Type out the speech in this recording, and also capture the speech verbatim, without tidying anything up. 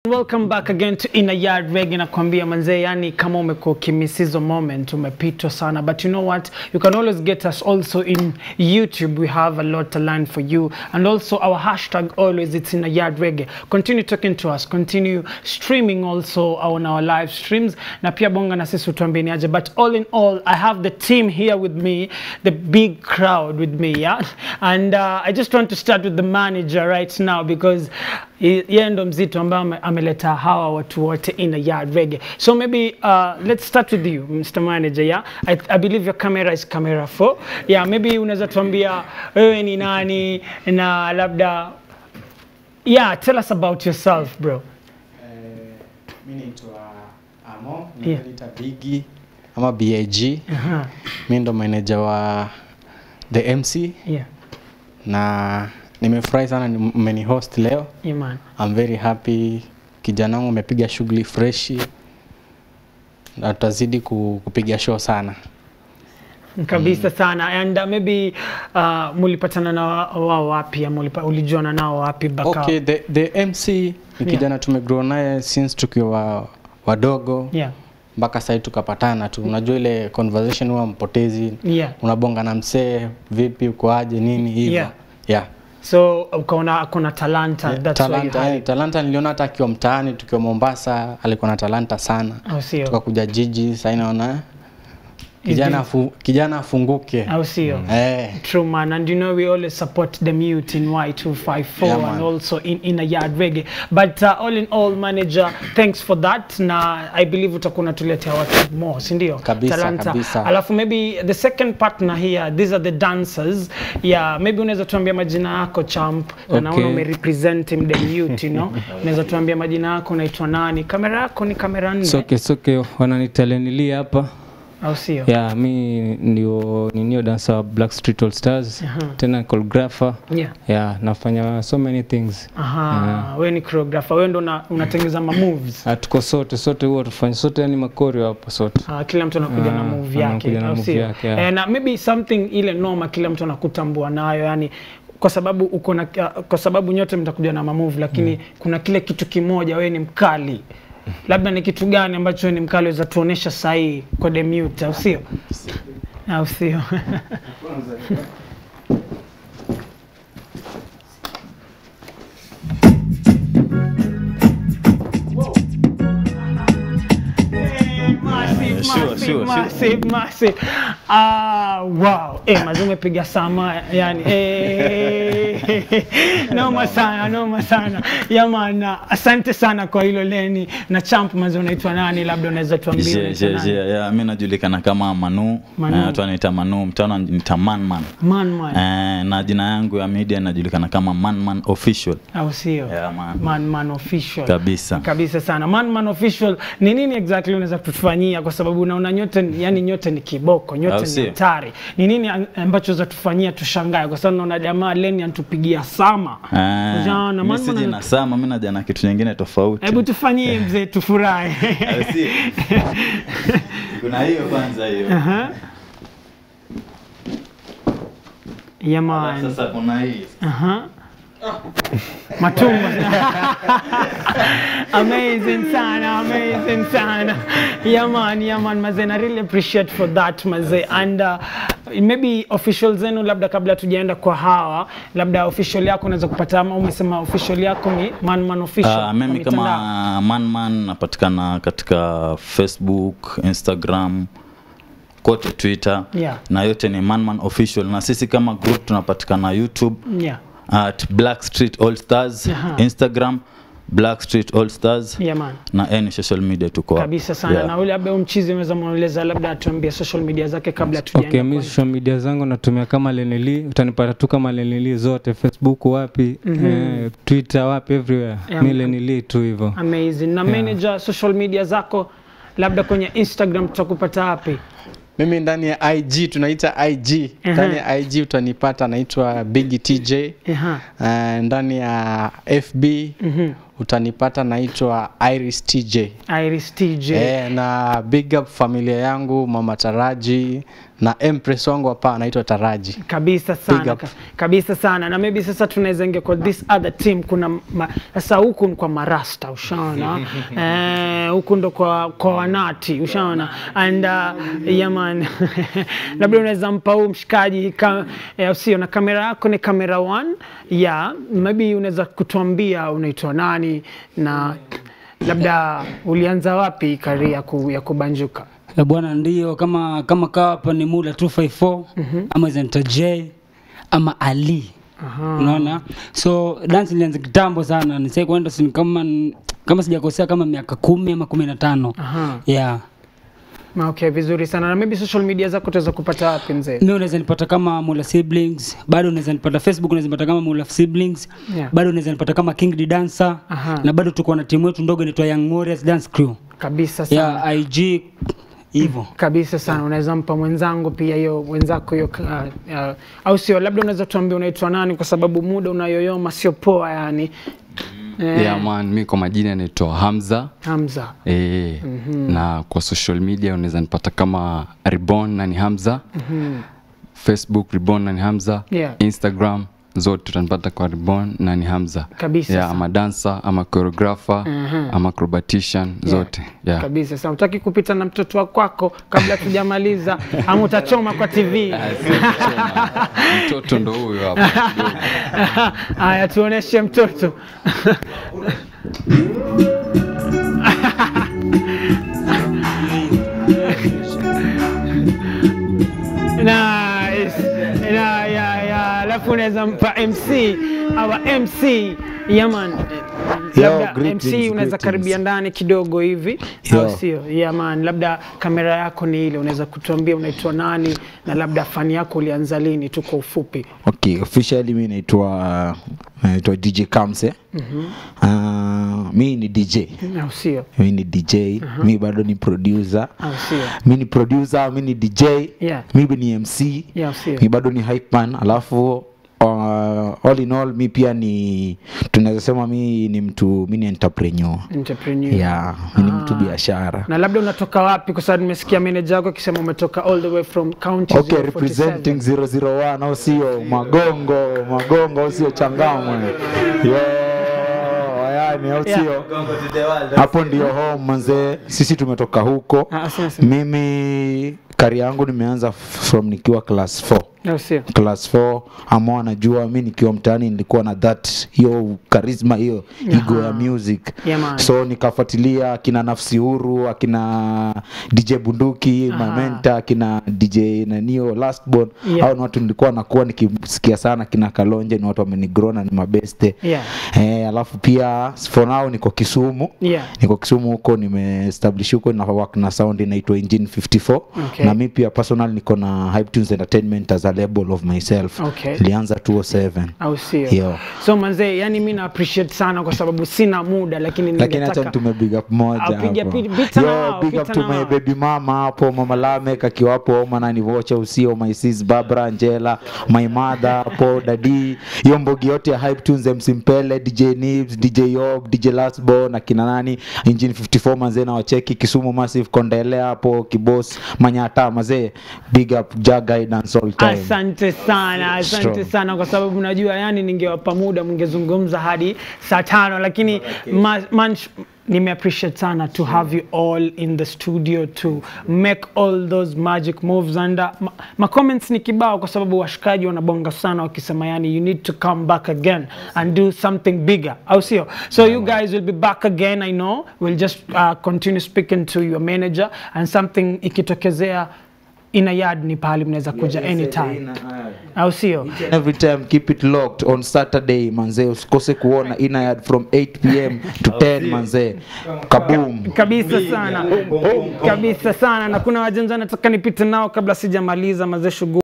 Welcome back again to In a Yard Reggae. Nakwambia manze, yani kama umekuwa kimisizo moment umepitwa sana, but you know what, you can always get us also in YouTube. We have a lot to learn for you, and also our hashtag always it's In a Yard Reggae. Continue talking to us, continue streaming also on our live streams, na pia bonga na sisi utuambieni aje. But all in all, I have the team here with me, the big crowd with me, yeah. And uh, I just want to start with the manager right now, because yeye ndo mzito ambaye ameleta hawa watu wote In a Yard Reggae. So maybe uh, let's start with you, Mister Manager. Yeah, I, I believe your camera is camera four. Yeah, maybe unaweza tuambia wewe ni nani na labda, yeah, tell us about yourself, bro. Eh, mimi naitwa Amo, naitwa Biggie ama B I G. Uh-huh. Mimi ndo manager wa the M C. Yeah. Na nimefurahi sana mmeni host leo. Yeah, man. I'm very happy. Kijana wangu amepiga shughuli fresh. Na tutazidi kupiga show sana. Kabisa sana. And uh, maybe uh, mulipatana na wao wapi ama ulijuana nao wapi baka? Okay, the the M C ni kijana yeah. tumegrow naye since tukiwa wadogo. Yeah. Mpaka sasa tukapatana tu. Unajua ile conversation huwa mpotezi. Yeah. Unabonga na msee vipi uko aje nini hivyo. Yeah. Yeah. So ukaona kuna talanta, yeah, that's talanta, why you yeah, talanta niliona hata akiwa mtaani tukiwa Mombasa alikuwa na talanta sana. Au sio? Tukakuja jiji sasa inaona kijana fu, kijana afunguke. Au sio? Eh. True, man. And you know we always support the mute in Y two five four, yeah, and also in In a Yard Reggae. But uh, all in all, manager, thanks for that. Na I believe utakuna tuletea watu more, si ndio? Kabisa, talanta. Kabisa. Alafu maybe the second partner here, these are the dancers. Yeah, maybe unaweza tuambia majina yako champ. Okay. Na naona ume represent him the mute, you know. Unaweza tuambia majina yako unaitwa nani? Kamera yako ni kamera nne. Soke soke wananitalenilia hapa. Au sio? Yeah, mi ndio ninio dancer wa Black Street All Stars. Uh-huh. Tena choreographer. Yeah. Yeah, nafanya so many things. Aha, uh-huh. Wewe ni choreographer, wewe ndo unatengeneza ma moves. Ah, tuko sote, sote huwa tufanye sote yani makoreo hapo sote. Ah, kila mtu anakuja uh, na move yake, au sio? Yeah. Na maybe something ile noma kila mtu anakutambua nayo, yani kwa sababu uko na kwa sababu nyote mtakuja na ma move, lakini mm. kuna kile kitu kimoja wewe ni mkali. Labda ni kitu gani ambacho ni mkali waweza tuonesha sahi kwa the mute, au sio? Au sio? Sure, sure, massive, massive. Ah, wow. Eh, mazume piga sama, yani eh. Noma sana, noma sana. Yamana, asante sana kwa hilo Leni. Na champ mazo unaitwa nani? Labda unaweza tuambia unaitwa nani? Yeah, yeah, mimi najulikana kama Manu. Na watu wanaita Manu, mtano nita Man Man. Man Man. Eh, na jina yangu ya media najulikana kama Man Man Official. Au sio? Yeah, man. Man Man Official. Kabisa. Kabisa sana. Man Man Official, ni nini exactly unaweza kutufanyia, kwa sababu unaona nyote, yani nyote ni kiboko, nyote ni hatari. Ni nini ambacho za tufanyia tushangae, kwa sababu naona jamaa Leni anatupigia sama. Eh. Jana mimi sije na sama, mimi naja na kitu kingine tofauti. Hebu tufanyie mzee tufurahi. Si. Kuna hiyo kwanza hiyo. Aha. Yaman. Sasa kuna hii. Aha. Matumbo. Amazing sana, amazing sana. Yeah man, yeah man, maze, I really appreciate for that maze. And uh, maybe official zenu labda kabla tujaenda kwa hawa, labda official yako unaweza kupata, ama umesema official yako ni Man Man Official. Uh, mimi kama Man Man napatikana katika Facebook, Instagram, kote Twitter. Yeah. Na yote ni Man Man Official, na sisi kama group tunapatikana YouTube. Yeah. At Black Street All Stars, uh-huh. Instagram Black Street All Stars. Yeah, man. Na any social media tuko kabisa sana. Yeah. Na ule abe umchizi unaweza mueleza labda atuambie social media zake kabla tujaenda. Okay, mimi social media zangu natumia kama Lenili, utanipata tu kama Lenili zote, Facebook wapi, mm -hmm. eh, Twitter wapi, everywhere. Yeah, mimi Lenili tu hivyo. Amazing. Na yeah. manager social media zako labda kwenye Instagram tutakupata wapi? Mimi ndani ya I G tunaita I G. Uh -huh. Ndani ya I G utanipata naitwa Biggie T J. Uh -huh. Uh, ndani ya F B uh -huh. utanipata naitwa Iris T J. Iris T J. Eh, na big up familia yangu Mama Taraji na Empress wangu hapa anaitwa Taraji. Kabisa sana. Ka, kabisa sana. Na maybe sasa tunaweza ingia kwa this other team. Kuna ma, sasa huku kwa marasta ushaona. eh huku ndo kwa kwa wanati ushaona. And uh, yeah man. Labda unaweza mpa huu mshikaji ka, eh, usio na kamera yako ni kamera one. Yeah, maybe unaweza kutuambia unaitwa nani na labda ulianza wapi career ku, ya kubanjuka? Ya bwana ndio kama kama kawa hapa ni Mula two five four mm -hmm. ama Zenta J ama Ali. Aha. Unaona? So dance ilianza kitambo sana. Nisai kwenda si kama kama sijakosea kama miaka kumi ama kumi na tano. Aha. Yeah. Okay, vizuri sana. Na maybe social media zako utaweza kupata wapi mzee? Mimi unaweza nipata kama Mula Siblings, bado unaweza nipata Facebook, unaweza nipata kama Mula Siblings, yeah. Bado unaweza nipata kama King the Dancer. Aha. Na bado tuko na timu yetu ndogo inaitwa Young Warriors Dance Crew. Kabisa sana. Yeah, I G hivyo. Kabisa sana. Unaweza mpa mwenzangu pia hiyo wenzako hiyo uh, uh, au sio? Labda unaweza tuambie unaitwa nani kwa sababu muda unayoyoma sio poa yani. Yeah, yeah man, mimi kwa majina naitwa Hamza. Hamza. Eh. Mm -hmm. Na kwa social media unaweza nipata kama Reborn na ni Hamza. Mhm. Mm Facebook Reborn na ni Hamza. Yeah. Instagram zote tutanipata kwa Reborn na ni Hamza. Kabisa. Yeah, ama dancer, ama choreographer, mm -hmm. ama acrobatician, yeah. Zote. Yeah. Kabisa. Sasa utaki kupita na mtoto wako kabla tujamaliza ama utachoma kwa T V? Mtoto ndo huyo hapa. Haya tuoneshe mtoto. Nice. Na ya ya alafu unaweza mpa M C au M C Yaman. Labda M C unaweza karibia ndani kidogo hivi au sio? Yeah man, labda kamera yako ni ile, unaweza kutuambia unaitwa nani na labda fani yako ulianza lini tu kwa ufupi? Okay, officially mimi naitwa naitwa D J Kamse. Mhm. Ah, mimi ni D J. Au sio? Mimi ni D J, uh -huh. Mimi bado ni producer. Au sio? Mimi ni producer, mimi ni D J. Yeah. Mimi ni M C. Yeah, sio. Mimi bado ni hype man, alafu Uh, all in all mi pia ni tunaweza sema mi ni mtu mimi ni entrepreneur. Entrepreneur. Yeah, mimi ni mtu biashara. Na labda unatoka wapi kwa sababu nimesikia manager wako akisema umetoka all the way from county okay, representing zero zero one au sio Magongo, Magongo au sio Changamwe. Yeah, yani au sio. Hapo ndio home manze. Sisi tumetoka huko. Ah, mimi career yangu nimeanza from nikiwa class four. No, sio. Class four ama anajua mimi nikiwa mtaani nilikuwa na that hiyo charisma hiyo ego ya music. Yeah, so nikafuatilia kina Nafsi Huru, akina D J Bunduki, Mamenta, kina D J Nanio Last Born. Yeah. Hao ni watu nilikuwa nakuwa nikisikia sana, kina Kalonje ni watu wamenigrona ni mabeste. Yeah. Eh, alafu pia for now niko Kisumu. Yeah. Niko Kisumu huko nimeestablish huko na work na sound inaitwa Engine fifty-four. Okay. Na mimi pia personal niko na Hype Tunes Entertainment as a label of myself. Okay. Nilianza two oh seven. Au sio? Yeah. So manze, yani mimi na appreciate sana kwa sababu sina muda lakini ningetaka. Lakini acha tume big up moja hapo. Apiga bita na big up to my baby mama hapo, Mama Lamek akiwapo, Mama ni Vocha usio, my sis Barbara Angela, my mother hapo, daddy, hiyo mbogi yote ya Hype Tunes, M C Mpele, D J Nibs, D J Yob, D J Last Born na kina nani, Engine fifty-four manze na wacheki, Kisumu Massive, Kondele hapo, Kibos, Manyata manze, big up Ja Guidance all time. Asante sana, asante Strong. sana kwa sababu unajua yani ningewapa muda mngezungumza hadi saa tano lakini ma, man, nime appreciate sana to have you all in the studio to make all those magic moves and uh, ma, ma comments ni kibao kwa sababu washikaji wanabonga sana wakisema yani you need to come back again and do something bigger au sio? So you guys will be back again, I know. We'll just uh, continue speaking to your manager and something ikitokezea Ina Yard ni pahali mnaweza kuja yeah, anytime. Au sio? Every time keep it locked on Saturday manze, usikose kuona Ina Yard from eight p m to ten manze. Kaboom. Kabisa sana. Kabisa sana na kuna wajanja nataka nipite nao kabla sijamaliza manze shughuli.